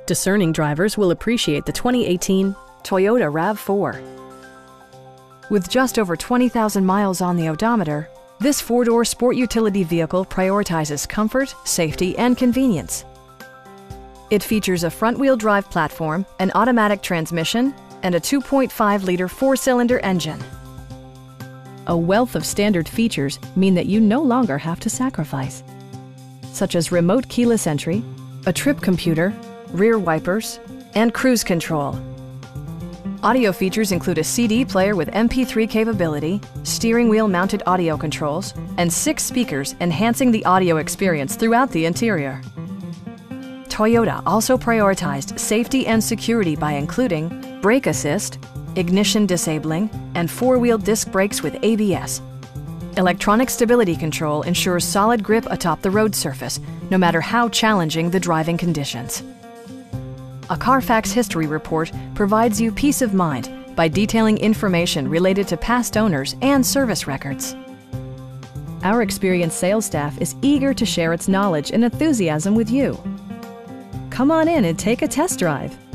Discerning drivers will appreciate the 2018 Toyota RAV4. With just over 20,000 miles on the odometer, this four-door sport utility vehicle prioritizes comfort, safety, and convenience. It features a front-wheel drive platform, an automatic transmission, and a 2.5-liter four-cylinder engine. A wealth of standard features mean that you no longer have to sacrifice, such as remote keyless entry, a trip computer, rear wipers, and cruise control. Audio features include a CD player with MP3 capability, steering wheel mounted audio controls, and 6 speakers enhancing the audio experience throughout the interior. Toyota also prioritized safety and security by including brake assist, ignition disabling, and 4-wheel disc brakes with ABS. Electronic stability control ensures solid grip atop the road surface, no matter how challenging the driving conditions. A Carfax history report provides you peace of mind by detailing information related to past owners and service records. Our experienced sales staff is eager to share its knowledge and enthusiasm with you. Come on in and take a test drive.